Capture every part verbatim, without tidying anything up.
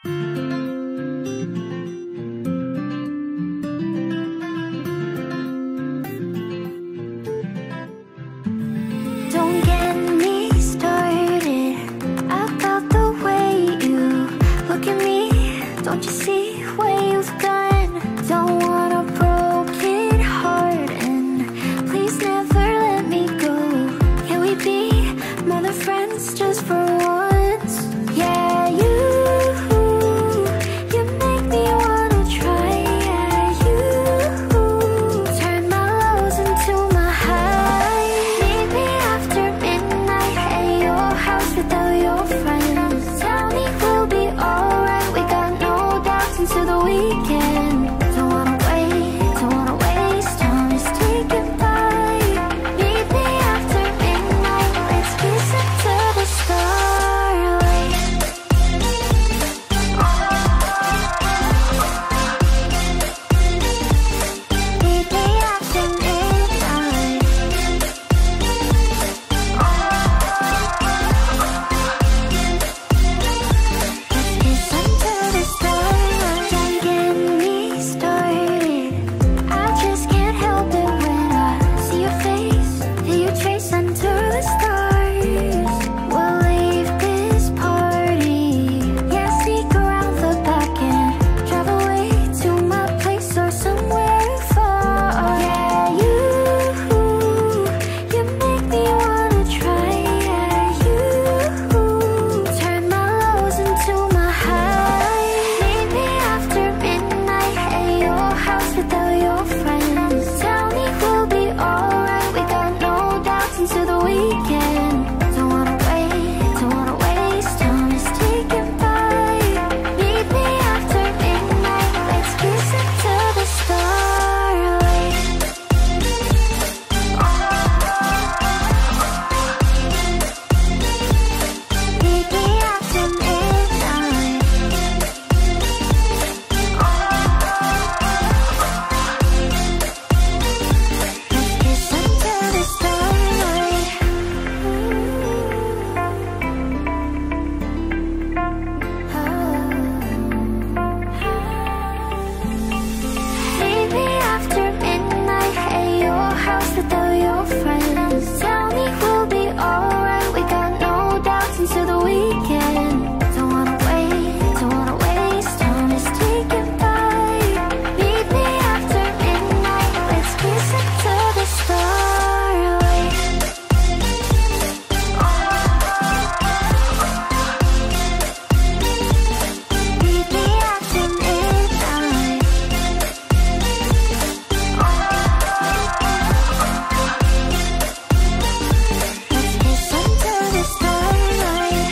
Don't get me started about the way you look at me. Don't you see what you've done? Don't want a broken heart, and please never let me go. Can we be more than friends just for once? Yeah, you, you make me wanna try. Yeah, you turn my lows into my highs. Meet me after midnight at your house without your friends. Tell me we'll be alright. We got no doubts into the weekend. Don't wanna wait, don't wanna waste time. Just take it by. Meet me after midnight. Let's kiss into the starlight. Meet me after midnight. Kiss under the starlight. Don't get me started. I just can't help it when I see your face. Hear you trace under the stars. We'll leave this party. Yeah, sneak around the back and drive away to my place or somewhere far. Yeah, you, you make me wanna try. Yeah, you turn my lows into my highs. Meet me after midnight at your house without your friends. Tell me we'll be alright. We got no doubts into the weekend. Don't wanna wait, don't wanna waste time. Just take it by. Meet me after midnight. Let's kiss into the starlight. Meet me after midnight. Let's kiss under the starlight. Meet me after midnight at your house without your friends. Tell me we'll be alright. We got no doubts into the weekend. Don't wanna wait, don't wanna waste time. Just take it by. Meet me after midnight. Let's kiss into the starlight. Meet me after midnight. Let's kiss under the starlight.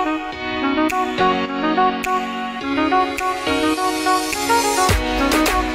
Thank you.